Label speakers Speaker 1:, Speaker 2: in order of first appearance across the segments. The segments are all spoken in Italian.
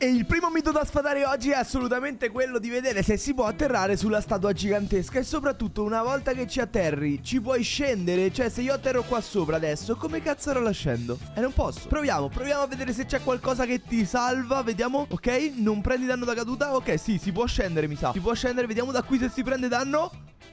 Speaker 1: E il primo mito da sfatare oggi è assolutamente quello di vedere se si può atterrare sulla statua gigantesca. E soprattutto una volta che ci atterri ci puoi scendere? Cioè se io atterro qua sopra adesso, come cazzo la scendo? Non posso. Proviamo a vedere se c'è qualcosa che ti salva. Vediamo. Ok, non prendi danno da caduta. Ok, sì, si può scendere, mi sa. Si può scendere, vediamo da qui se si prende danno.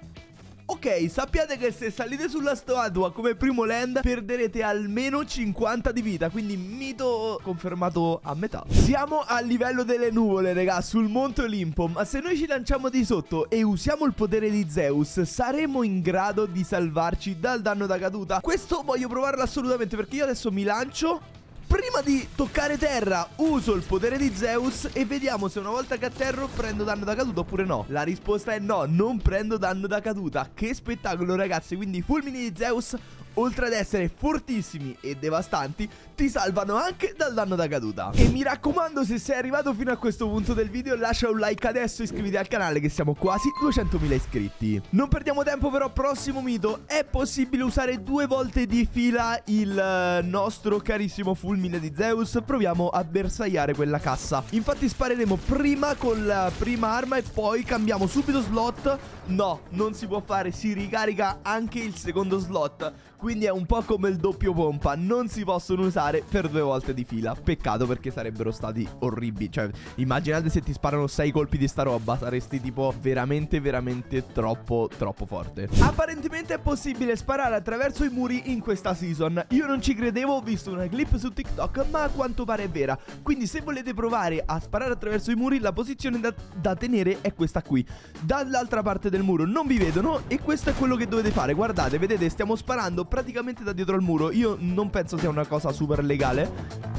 Speaker 1: Ok, sappiate che se salite sulla statua come primo land perderete almeno 50 di vita. Quindi mito confermato a metà. Siamo al livello delle nuvole, raga, sul Monte Olimpo. Ma se noi ci lanciamo di sotto e usiamo il potere di Zeus, saremo in grado di salvarci dal danno da caduta? Questo voglio provarlo assolutamente, perché io adesso mi lancio. Prima di toccare terra uso il potere di Zeus e vediamo se una volta che atterro prendo danno da caduta oppure no. La risposta è no, non prendo danno da caduta. Che spettacolo, ragazzi. Quindi i fulmini di Zeus, oltre ad essere fortissimi e devastanti, ti salvano anche dal danno da caduta. E mi raccomando, se sei arrivato fino a questo punto del video, lascia un like adesso e iscriviti al canale, che siamo quasi 200.000 iscritti. Non perdiamo tempo però, prossimo mito. È possibile usare 2 volte di fila il nostro carissimo fulmine di Zeus? Proviamo a bersagliare quella cassa. Infatti spareremo prima con la prima arma e poi cambiamo subito slot. No, non si può fare, si ricarica anche il secondo slot. Quindi è un po' come il doppio pompa, non si possono usare per 2 volte di fila. Peccato, perché sarebbero stati orribili. Cioè, immaginate se ti sparano 6 colpi di sta roba, saresti tipo veramente troppo forte. Apparentemente è possibile sparare attraverso i muri in questa season. Io non ci credevo, ho visto una clip su TikTok, ma a quanto pare è vera. Quindi se volete provare a sparare attraverso i muri, la posizione da tenere è questa qui. Dall'altra parte del muro non vi vedono e questo è quello che dovete fare. Guardate, vedete, stiamo sparando praticamente da dietro al muro. Io non penso sia una cosa super legale,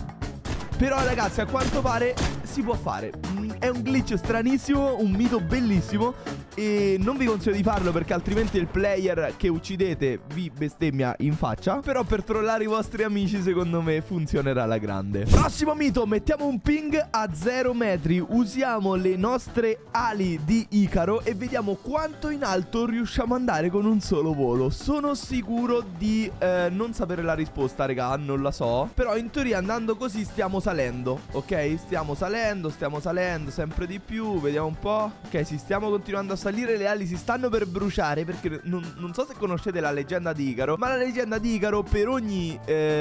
Speaker 1: però ragazzi, a quanto pare si può fare. È un glitch stranissimo, un mito bellissimo, e non vi consiglio di farlo perché altrimenti il player che uccidete vi bestemmia in faccia. Però per trollare i vostri amici secondo me funzionerà alla grande. Prossimo mito, mettiamo un ping a 0 metri. Usiamo le nostre ali di Icaro e vediamo quanto in alto riusciamo ad andare con un solo volo. Sono sicuro di non sapere la risposta, raga, non la so. Però in teoria andando così stiamo salendo, ok? Stiamo salendo sempre di più. Vediamo un po'. Ok, sì, stiamo continuando a salire. Le ali si stanno per bruciare perché non so se conoscete la leggenda di Icaro, ma la leggenda di Icaro per ogni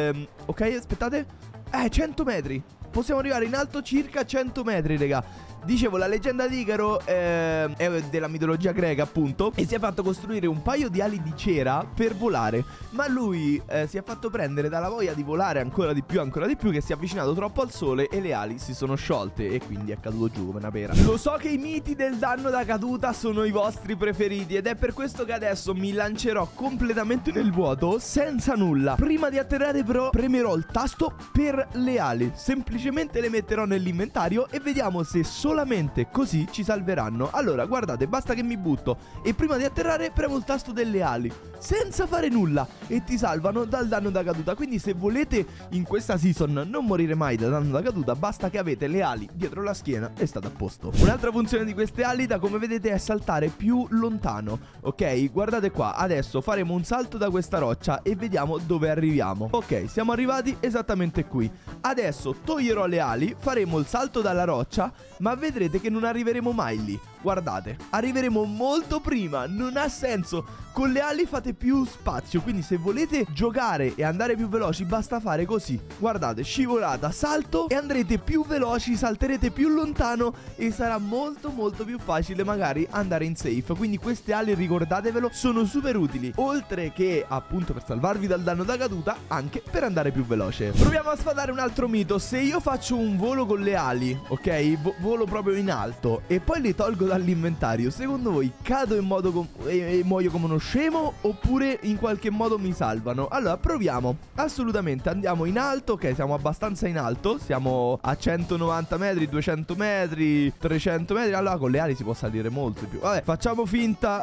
Speaker 1: ok, aspettate. 100 metri. Possiamo arrivare in alto circa 100 metri, raga. Dicevo, la leggenda di Icaro è della mitologia greca, appunto, e si è fatto costruire un paio di ali di cera per volare. Ma lui si è fatto prendere dalla voglia di volare ancora di più, che si è avvicinato troppo al sole e le ali si sono sciolte e quindi è caduto giù come una pera. Lo so che i miti del danno da caduta sono i vostri preferiti ed è per questo che adesso mi lancerò completamente nel vuoto senza nulla. Prima di atterrare però premerò il tasto per le ali. Semplicemente le metterò nell'inventario e vediamo se solamente così ci salveranno. Allora, guardate, basta che mi butto e prima di atterrare premo il tasto delle ali senza fare nulla e ti salvano dal danno da caduta. Quindi se volete in questa season non morire mai da danno da caduta, basta che avete le ali dietro la schiena e state a posto. Un'altra funzione di queste ali, da come vedete, è saltare più lontano. Ok, guardate qua, adesso faremo un salto da questa roccia e vediamo dove arriviamo. Ok, siamo arrivati esattamente qui. Adesso toglierò le ali, faremo il salto dalla roccia, ma vedrete che non arriveremo mai lì. Guardate, arriveremo molto prima, non ha senso. Con le ali fate più spazio, quindi se volete giocare e andare più veloci basta fare così. Guardate, scivolata, salto e andrete più veloci, salterete più lontano e sarà molto più facile magari andare in safe. Quindi queste ali, ricordatevelo, sono super utili, oltre che appunto per salvarvi dal danno da caduta, anche per andare più veloce. Proviamo a sfatare un altro mito. Se io faccio un volo con le ali, ok, volo proprio in alto e poi le tolgo dall'inventario, secondo voi cado in modo e muoio come uno scemo oppure in qualche modo mi salvano? Allora proviamo, assolutamente, andiamo in alto. Ok, siamo abbastanza in alto, siamo a 190 metri, 200 metri, 300 metri. Allora con le ali si può salire molto di più. Vabbè, facciamo finta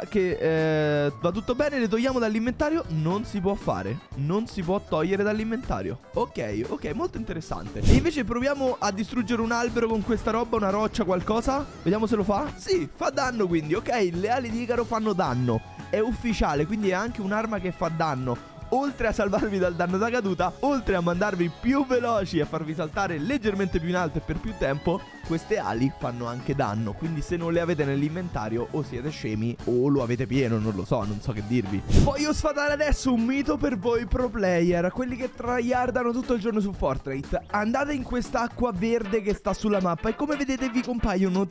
Speaker 1: che va tutto bene, le togliamo dall'inventario. Non si può fare, non si può togliere dall'inventario. Ok, molto interessante. E invece proviamo a distruggere un albero con questa roba, una roccia, qualcosa. Vediamo se lo fa. Sì, fa danno, quindi ok, le ali di Icaro fanno danno. È ufficiale, quindi è anche un'arma che fa danno. oltre a salvarvi dal danno da caduta, oltre a mandarvi più veloci e a farvi saltare leggermente più in alto e per più tempo, queste ali fanno anche danno. Quindi se non le avete nell'inventario o siete scemi o lo avete pieno, non lo so, non so che dirvi. Voglio sfatare adesso un mito per voi pro player, quelli che tryhardano tutto il giorno su Fortnite. Andate in quest'acqua verde che sta sulla mappa e come vedete vi compaiono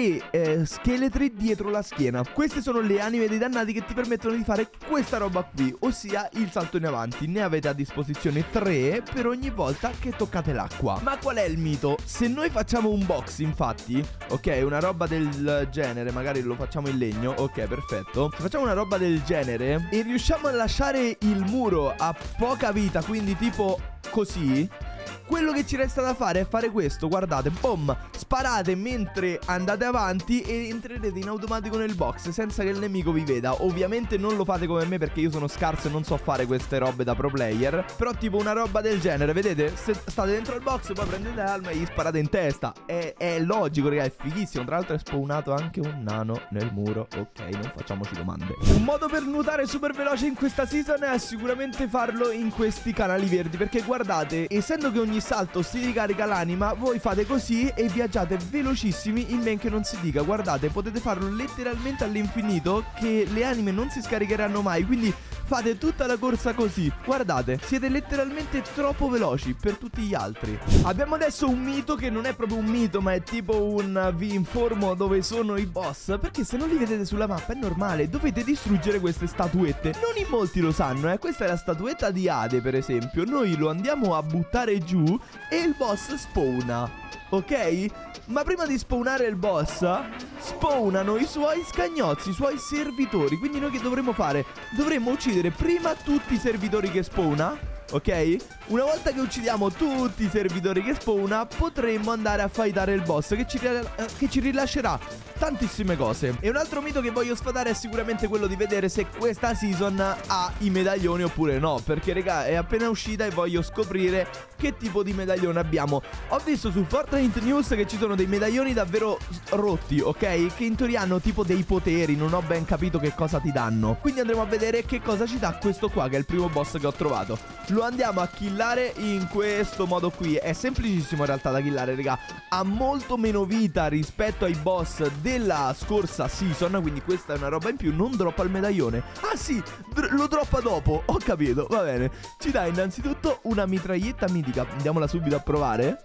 Speaker 1: 3 scheletri dietro la schiena. Queste sono le anime dei dannati che ti permettono di fare questa roba qui, ossia il salto in avanti. Ne avete a disposizione 3 per ogni volta che toccate l'acqua. Ma qual è il mito? Se noi facciamo un box, infatti, ok, una roba del genere, magari lo facciamo in legno, ok, perfetto. Se facciamo una roba del genere e riusciamo a lasciare il muro a poca vita, quindi tipo così, quello che ci resta da fare è fare questo, guardate, boom, sparate mentre andate avanti e entrerete in automatico nel box senza che il nemico vi veda. Ovviamente non lo fate come me perché io sono scarso e non so fare queste robe da pro player, però tipo una roba del genere, vedete? Se state dentro il box poi prendete l'arma e gli sparate in testa. È logico, raga, è fighissimo. Tra l'altro è spawnato anche un nano nel muro, ok, non facciamoci domande. Un modo per nuotare super veloce in questa season è sicuramente farlo in questi canali verdi, perché guardate, essendo che ogni salto si ricarica l'anima, voi fate così e viaggiate velocissimi, in men che non si dica. Guardate, potete farlo letteralmente all'infinito, che le anime non si scaricheranno mai, quindi fate tutta la corsa così. Guardate, siete letteralmente troppo veloci per tutti gli altri. Abbiamo adesso un mito che non è proprio un mito, ma è tipo un vi informo dove sono i boss, perché se non li vedete sulla mappa è normale, dovete distruggere queste statuette. Non in molti lo sanno, questa è la statuetta di Ade, per esempio. Noi lo andiamo a buttare giù e il boss spawna, ok? Ma prima di spawnare il boss, spawnano i suoi scagnozzi, i suoi servitori. Quindi noi che dovremmo fare? Dovremmo uccidere prima tutti i servitori che spawna, ok? Una volta che uccidiamo tutti i servitori che spawna, potremmo andare a fightare il boss che ci rilascerà tantissime cose. E un altro mito che voglio sfatare è sicuramente quello di vedere se questa season ha i medaglioni oppure no, perché raga è appena uscita e voglio scoprire che tipo di medaglione abbiamo. Ho visto su Fortnite News che ci sono dei medaglioni davvero rotti, ok? Che in teoria hanno tipo dei poteri, non ho ben capito che cosa ti danno. Quindi andremo a vedere che cosa ci dà questo qua, che è il primo boss che ho trovato. Lo andiamo a killare in questo modo qui. È semplicissimo in realtà da killare, raga. Ha molto meno vita rispetto ai boss della scorsa season, quindi questa è una roba in più. Non droppa il medaglione. Ah sì, lo droppa dopo. Ho capito, va bene. Ci dà innanzitutto una mitraglietta mitica. Andiamola subito a provare.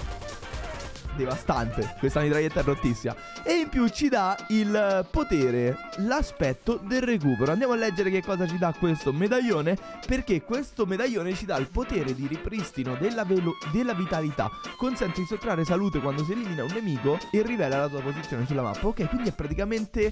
Speaker 1: Devastante, questa mitraglietta è rottissima. E in più ci dà il potere, l'aspetto del recupero. Andiamo a leggere che cosa ci dà questo medaglione, perché questo medaglione ci dà il potere di ripristino della vitalità. Consente di sottrarre salute quando si elimina un nemico e rivela la tua posizione sulla mappa. Ok, quindi è praticamente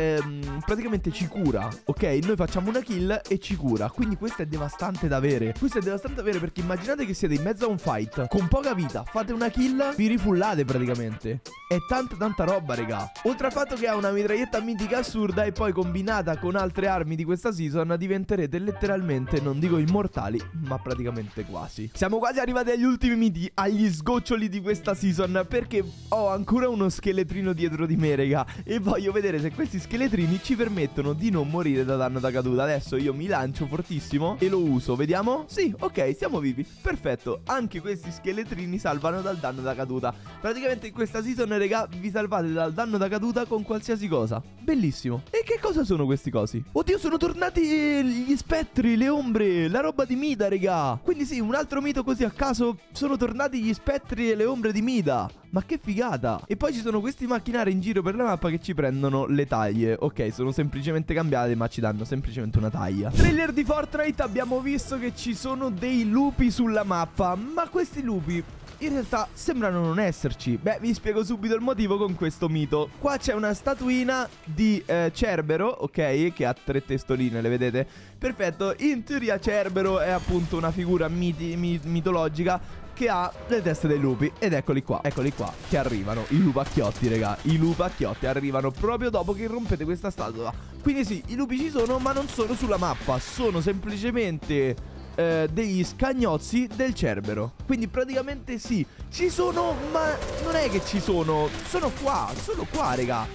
Speaker 1: ci cura. Ok, noi facciamo una kill e ci cura. Quindi questo è devastante da avere. Questo è devastante da avere perché immaginate che siete in mezzo a un fight con poca vita, fate una kill, vi rifullate praticamente. È tanta roba, raga. Oltre al fatto che ha una mitraglietta mitica assurda e poi combinata con altre armi di questa season diventerete letteralmente, non dico immortali, ma praticamente quasi. Siamo quasi arrivati agli ultimi miti, agli sgoccioli di questa season, perché ho ancora uno scheletrino dietro di me, raga, e voglio vedere se questi scheletrini ci permettono di non morire da danno da caduta. Adesso io mi lancio fortissimo e lo uso, vediamo? Sì, ok, siamo vivi, perfetto. Anche questi scheletrini salvano dal danno da caduta. Praticamente in questa season, raga, vi salvate dal danno da caduta con qualsiasi cosa. Bellissimo. E che cosa sono questi cosi? Oddio, sono tornati gli spettri, le ombre, la roba di Mida, raga. Quindi sì, un altro mito così a caso, sono tornati gli spettri e le ombre di Mida. Ma che figata. E poi ci sono questi macchinari in giro per la mappa che ci prendono le taglie. Ok, sono semplicemente cambiate, ma ci danno semplicemente una taglia. Trailer di Fortnite, abbiamo visto che ci sono dei lupi sulla mappa. Ma questi lupi in realtà sembrano non esserci. Beh, vi spiego subito il motivo con questo mito. Qua c'è una statuina di Cerbero, ok, che ha 3 testoline, le vedete? Perfetto, in teoria Cerbero è appunto una figura mitologica che ha le teste dei lupi. Ed eccoli qua che arrivano, i lupacchiotti, raga. I lupacchiotti arrivano proprio dopo che rompete questa statua. Quindi sì, i lupi ci sono, ma non sono sulla mappa. Sono semplicemente degli scagnozzi del Cerbero. Quindi praticamente sì, ci sono, ma non è che ci sono. Sono qua, raga.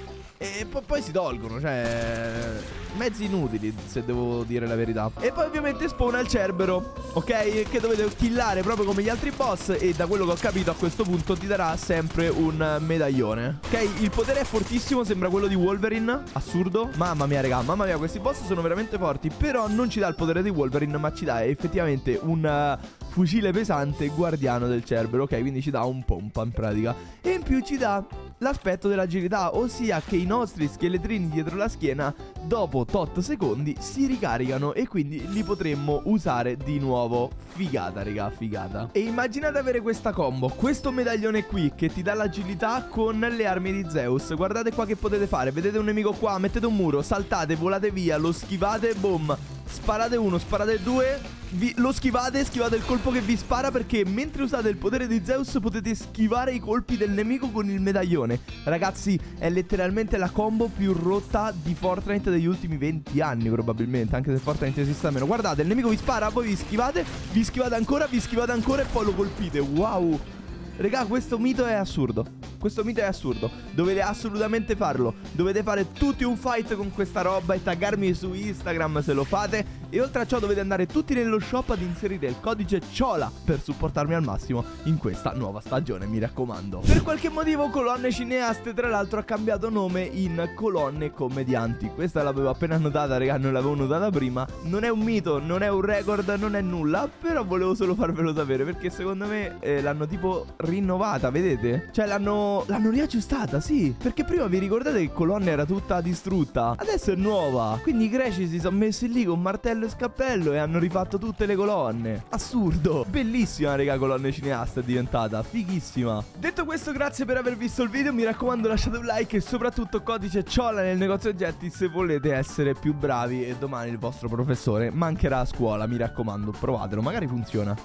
Speaker 1: E poi si tolgono, cioè mezzi inutili, se devo dire la verità. E poi ovviamente spawna il Cerbero, ok? Che dovete killare proprio come gli altri boss. E da quello che ho capito a questo punto ti darà sempre un medaglione. Ok, il potere è fortissimo, sembra quello di Wolverine. Assurdo. Mamma mia raga, mamma mia, questi boss sono veramente forti. Però non ci dà il potere di Wolverine, ma ci dà effettivamente un fucile pesante guardiano del Cerbero. Ok, quindi ci dà un pompa in pratica. E in più ci dà l'aspetto dell'agilità, ossia che i nostri scheletrini dietro la schiena dopo tot secondi si ricaricano e quindi li potremmo usare di nuovo. Figata raga, figata. E immaginate avere questa combo, questo medaglione qui che ti dà l'agilità con le armi di Zeus. Guardate qua che potete fare, vedete un nemico qua, mettete un muro, saltate, volate via, lo schivate, boom. Sparate uno, sparate due, lo schivate, schivate il colpo che vi spara, perché mentre usate il potere di Zeus potete schivare i colpi del nemico con il medaglione. Ragazzi, è letteralmente la combo più rotta di Fortnite degli ultimi 20 anni probabilmente, anche se Fortnite esiste meno. Guardate, il nemico vi spara, poi vi schivate ancora e poi lo colpite. Wow. Raga, questo mito è assurdo. Questo mito è assurdo. Dovete assolutamente farlo. Dovete fare tutti un fight con questa roba e taggarmi su Instagram se lo fate. E oltre a ciò dovete andare tutti nello shop ad inserire il codice CIOLA per supportarmi al massimo in questa nuova stagione, mi raccomando. Per qualche motivo Colonne Cineaste tra l'altro ha cambiato nome in Colonne Commedianti. Questa l'avevo appena notata, raga, non l'avevo notata prima. Non è un mito, non è un record, non è nulla, però volevo solo farvelo sapere, perché secondo me l'hanno tipo rinnovata, vedete? Cioè l'hanno riaggiustata, sì. Perché prima vi ricordate che Colonne era tutta distrutta? Adesso è nuova. Quindi i greci si sono messi lì con martello e scappello e hanno rifatto tutte le colonne. Assurdo. Bellissima raga, Colonne Cineaste è diventata fighissima. Detto questo, grazie per aver visto il video. Mi raccomando, lasciate un like e soprattutto codice CIOLA nel negozio oggetti se volete essere più bravi e domani il vostro professore mancherà a scuola. Mi raccomando, provatelo, magari funziona.